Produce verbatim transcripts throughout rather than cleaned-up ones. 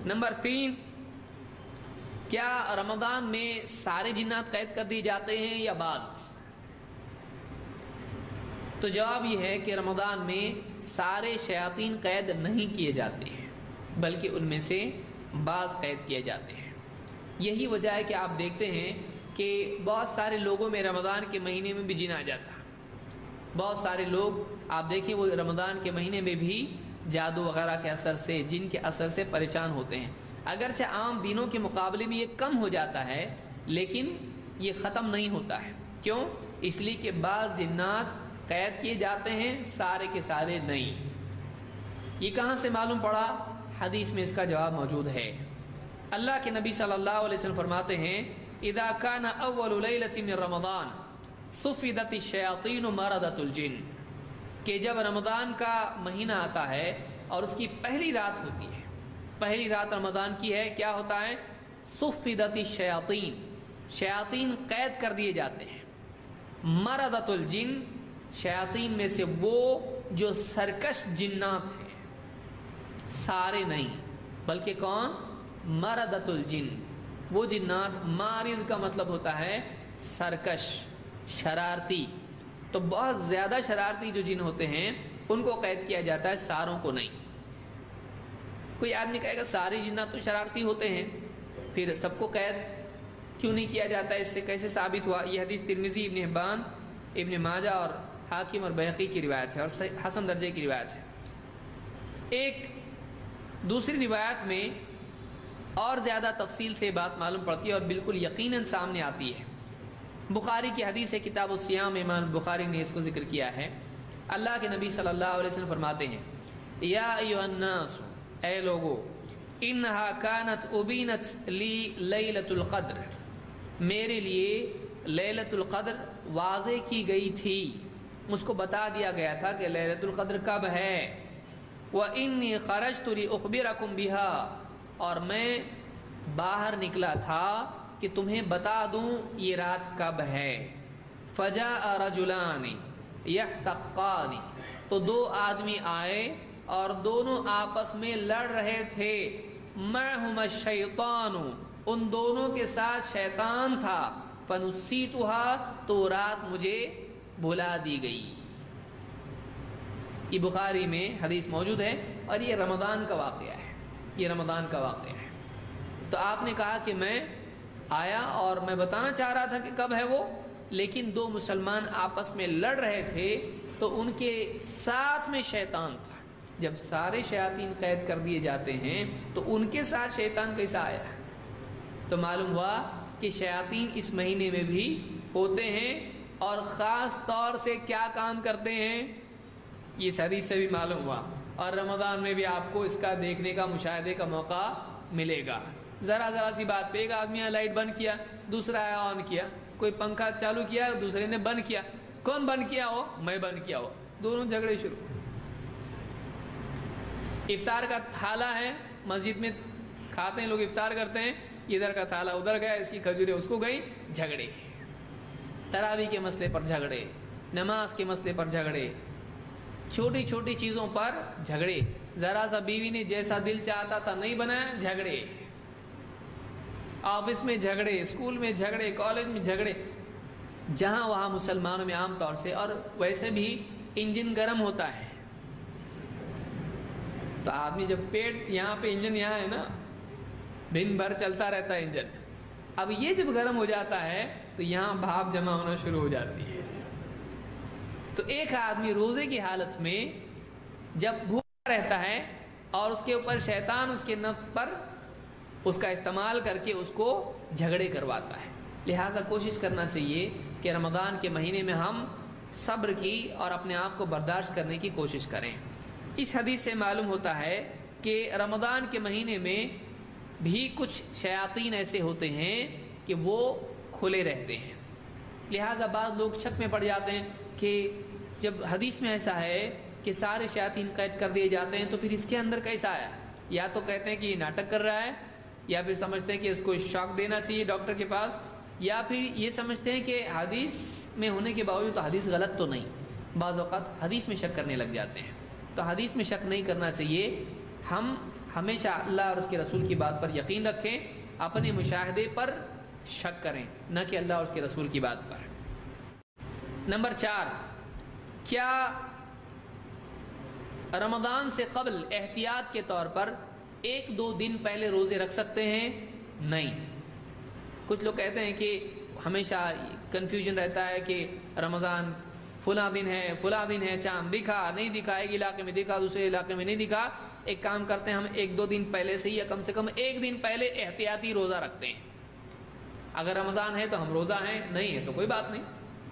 Number تین، کیا رمضان میں سارے جنات قید کر دیے جاتے ہیں یا بعض؟ تو جواب یہ ہے کہ رمضان میں سارے شیاطین قید نہیں کیے جاتے ہیں، بلکہ ان میں سے بعض قید کیے جاتے ہیں۔ یہی وجہ ہے کہ آپ دیکھتے ہیں کہ بہت سارے لوگوں میں رمضان کے مہینے میں بھی جن آ جاتا ہے۔ بہت سارے لوگ آپ دیکھیں وہ رمضان کے مہینے میں بھی جادو وغیرہ کے اثر سے، جن کے اثر سے پریشان ہوتے ہیں۔ اگرچہ عام دنوں کے مقابلے میں یہ کم ہو جاتا ہے، لیکن یہ ختم نہیں ہوتا ہے۔ کیوں؟ اس لیے کہ بعض جنات قید کیے جاتے ہیں، سارے کے سارے نہیں۔ یہ کہاں سے معلوم پڑا؟ حدیث میں اس کا جواب موجود ہے۔ اللہ کے نبی صلی اللہ علیہ وسلم فرماتے ہیں اذا كان اول لیلۃ من رمضان صفدت الشیاطین مردۃ الجن، کہ جب رمضان کا مہینہ آتا ہے اور اس کی پہلی رات ہوتی ہے، پہلی رات رمضان کی ہے، کیا ہوتا ہے؟ صفدت الشیاطین، شیاطین قید کر دیے جاتے ہیں۔ مردۃ الجن، شیاطین میں سے وہ جو سرکش جنات ہیں، سارے نہیں بلکہ کون؟ مردۃ الجن، وہ جنات، مارد کا مطلب ہوتا ہے سرکش، شرارتی، تو بہت زیادہ شرارتی جو جن ہوتے ہیں ان کو قید کیا جاتا ہے، ساروں کو نہیں۔ کوئی آدمی کہے گا سارے جنات تو شرارتی ہوتے ہیں، پھر سب کو قید کیوں نہیں کیا جاتا ہے؟ اس سے کیسے ثابت ہوا؟ یہ حدیث ترمذی، ابن حبان، ابن ماجہ اور حاکم اور بیہقی کی روایت ہے، اور حسن درجے کی روایت ہے۔ ایک دوسری روایت میں اور زیادہ تفصیل سے بات معلوم پڑتی ہے اور بالکل یقیناً سامنے آتی ہے۔ بخاری کی حدیث ہے، کتاب الصیام، امام بخاری نے اس کو ذکر کیا ہے۔ اللہ کے نبی صلی اللہ علیہ وسلم فرماتے ہیں یا ایھا الناس، اے لوگو، انہا کانت ابینت لی لیلۃ القدر، میرے لیے لیلۃ القدر واضح کی گئی تھی، مجھ کو بتا دیا گیا تھا کہ لیلۃ القدر کب ہے۔ وَإِنِّي خَرَجْتُ لِأُخْبِرَكُمْ بِهَا، اور میں باہر نکلا تھا کہ تمہیں بتا دوں یہ رات کب ہے۔ فَجَاءَ رَجُلَانِ يَحْتَقَّانِ، تو دو آدمی آئے اور دونوں آپس میں لڑ رہے تھے۔ مَعْهُمَا الشَّيْطَانُ، ان دونوں کے ساتھ شیطان تھا۔ فَنُسِّيتُهَا، تو رات مجھے بھلا دی گئی۔ یہ بخاری میں حدیث موجود ہے اور یہ رمضان کا واقعہ ہے، یہ رمضان کا واقعہ ہے۔ تو آپ نے کہا کہ میں آیا اور میں بتانا چاہ رہا تھا کہ کب ہے وہ، لیکن دو مسلمان آپس میں لڑ رہے تھے تو ان کے ساتھ میں شیطان تھا۔ جب سارے شیاطین قید کر دیے جاتے ہیں تو ان کے ساتھ شیطان کیسا آیا ہے؟ تو معلوم ہوا کہ شیاطین اس مہینے میں بھی ہوتے ہیں اور خاص طور سے کیا کام کرتے ہیں، یہ حدیث سے بھی معلوم ہوا۔ اور رمضان میں بھی آپ کو اس کا دیکھنے کا، مشاہدے کا موقع ملے گا۔ ذرا ذرا سی بات پہ ایک آدمی نے لائٹ بند کیا، دوسرا آیا آن کیا، کوئی پنکھا چالو کیا، دوسرے نے بند کیا۔ کون بند کیا ہو؟ میں بند کیا ہو، دونوں جھگڑے شروع۔ افطار کا تھالا ہے، مسجد میں کھاتے ہیں لوگ، افطار کرتے ہیں، ادھر کا تھالا ادھر گیا، اس کی کھجوریں اس کو گئی، جھگڑے۔ تراویح کے مسئلے پر جھگڑے، نماز کے مسئلے پر جھگڑے، چھوٹی چھوٹی چیزوں پر جھگڑے، ذرا سا بیوی نے جیسا دل چاہتا تھا نہیں بنایا، جھگڑے، آفس میں جھگڑے، اسکول میں جھگڑے، کالج میں جھگڑے، جہاں وہاں مسلمانوں میں عام طور سے۔ اور ویسے بھی انجن گرم ہوتا ہے تو آدمی جب پیٹ یہاں پہ، انجن یہاں ہے نا، دن بھر چلتا رہتا ہے انجن، اب یہ جب گرم ہو جاتا ہے تو یہاں بھاپ جمع ہونا شروع ہو جاتی ہے۔ تو ایک آدمی روزے کی حالت میں جب بھوکا رہتا ہے اور اس کے اوپر شیطان اس کے نفس پر اس کا استعمال کر کے اس کو جھگڑے کرواتا ہے۔ لہٰذا کوشش کرنا چاہیے کہ رمضان کے مہینے میں ہم صبر کی اور اپنے آپ کو برداشت کرنے کی کوشش کریں۔ اس حدیث سے معلوم ہوتا ہے کہ رمضان کے مہینے میں بھی کچھ شیاطین ایسے ہوتے ہیں کہ وہ کھلے رہتے ہیں۔ لہٰذا بعض لوگ شک میں پڑ جاتے ہیں کہ جب حدیث میں ایسا ہے کہ سارے شیاطین قید کر دیے جاتے ہیں تو پھر اس کے اندر کیسا آیا؟ یا تو کہتے ہیں کہ یہ ناٹک کر رہا ہے، یا پھر سمجھتے ہیں کہ اس کو شاک دینا چاہیے ڈاکٹر کے پاس، یا پھر یہ سمجھتے ہیں کہ حدیث میں ہونے کے باوجود تو حدیث غلط تو نہیں۔ بعض اوقات حدیث میں شک کرنے لگ جاتے ہیں، تو حدیث میں شک نہیں کرنا چاہیے۔ ہم ہمیشہ اللہ اور اس کے رسول کی بات پر یقین رکھیں، اپنے مشاہدے پر شک کریں، نہ کہ اللہ اور اس کے رسول کی بات پر۔ نمبر چار، کیا رمضان سے قبل احتیاط کے طور پر ایک دو دن پہلے روزے رکھ سکتے ہیں؟ نہیں۔ کچھ لوگ کہتے ہیں کہ ہمیشہ کنفیوژن رہتا ہے کہ رمضان فلاں دن ہے فلاں دن ہے، چاند دکھا نہیں دکھا، ایک علاقے میں دکھا دوسرے علاقے میں نہیں دکھا۔ ایک کام کرتے ہیں، ہم ایک دو دن پہلے سے ہی یا کم سے کم ایک دن پہلے احتیاطی روزہ رکھتے ہیں۔ اگر رمضان ہے تو ہم روزہ ہیں، نہیں ہے تو کوئی بات نہیں۔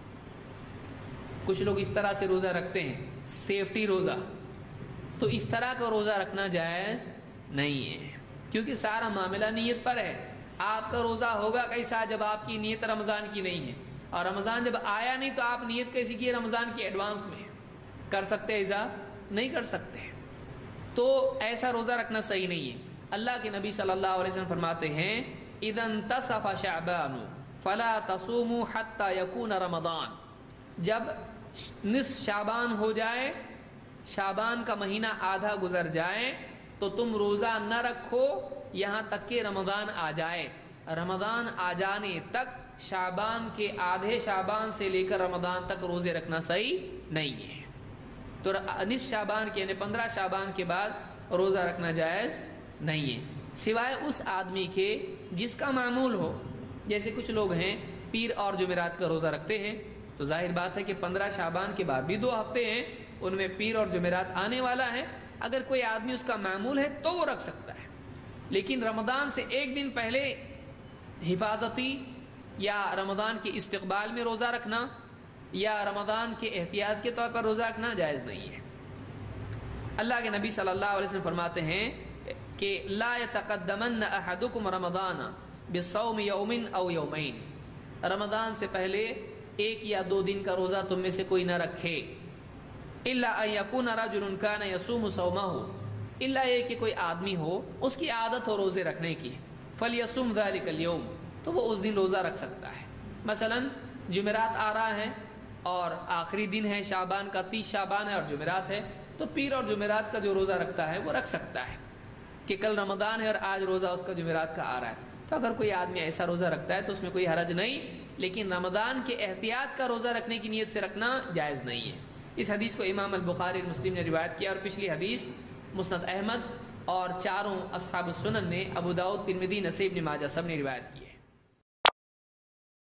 کچھ لوگ اس طرح سے روزہ رکھتے ہیں، سیفٹی روزہ، تو اس طرح کا روزہ رکھنا جائز نہیں ہے، کیونکہ سارا معاملہ نیت پر ہے۔ آپ کا روزہ ہوگا کیسا جب آپ کی نیت رمضان کی نہیں ہے، اور رمضان جب آیا نہیں تو آپ نیت کیسی کی رمضان کی ایڈوانس میں؟ کر سکتے ایسا؟ نہیں کر سکتے۔ تو ایسا روزہ رکھنا صحیح نہیں ہے۔ اللہ کے نبی صلی اللہ علیہ وسلم فرماتے ہیں اذا انتصف شعبان فلا تصوموا حتى يكون رمضان، جب نصف شعبان ہو جائے، شعبان کا مہینہ آدھا گزر جائے تو تم روزہ نہ رکھو یہاں تک کہ رمضان آ جائے۔ رمضان آ جانے تک شعبان کے آدھے شعبان سے لے کر رمضان تک روزے رکھنا صحیح نہیں ہے۔ تو نصف شعبان کے یعنی پندرہ شعبان کے بعد روزہ رکھنا جائز نہیں ہے، سوائے اس آدمی کے جس کا معمول ہو۔ جیسے کچھ لوگ ہیں پیر اور جمعرات کا روزہ رکھتے ہیں، تو ظاہر بات ہے کہ پندرہ شعبان کے بعد بھی دو ہفتے ہیں، ان میں پیر اور جمعرات آنے والا ہے۔ اگر کوئی آدمی اس کا معمول ہے تو وہ رکھ سکتا ہے، لیکن رمضان سے ایک دن پہلے حفاظتی یا رمضان کے استقبال میں روزہ رکھنا یا رمضان کے احتیاط کے طور پر روزہ رکھنا جائز نہیں ہے۔ اللہ کے نبی صلی اللہ علیہ وسلم فرماتے ہیں کہ لا يتقدمن احدكم رمضان بصوم يوم او يومين، رمضان سے پہلے ایک یا دو دن کا روزہ تم میں سے کوئی نہ رکھے، الا ان يكون رجل كان يصوم صومه، الا یہ کہ کوئی آدمی ہو اس کی عادت ہو روزے رکھنے کی، فليصم ذلك اليوم، تو وہ اس دن روزہ رکھ سکتا ہے۔ مثلا جمعرات آ رہا ہے اور آخری دن ہے شعبان کا، تیس شعبان ہے اور جمعرات ہے، تو پیر اور جمعرات کا جو روزہ رکھتا ہے وہ رکھ سکتا ہے کہ کل رمضان ہے اور آج روزہ اس کا جمعرات کا آ رہا ہے۔ تو اگر کوئی آدمی ایسا روزہ رکھتا ہے تو اس میں کوئی حرج نہیں، لیکن رمضان کے احتیاط کا روزہ رکھنے کی نیت سے رکھنا جائز نہیں ہے۔ اس حدیث کو امام البخاری مسلم نے روایت کیا، اور پچھلی حدیث مسند احمد اور چاروں اصحاب السنن نے، ابو داؤد، ترمذی، نسائی، ابن ماجہ سب نے روایت کی۔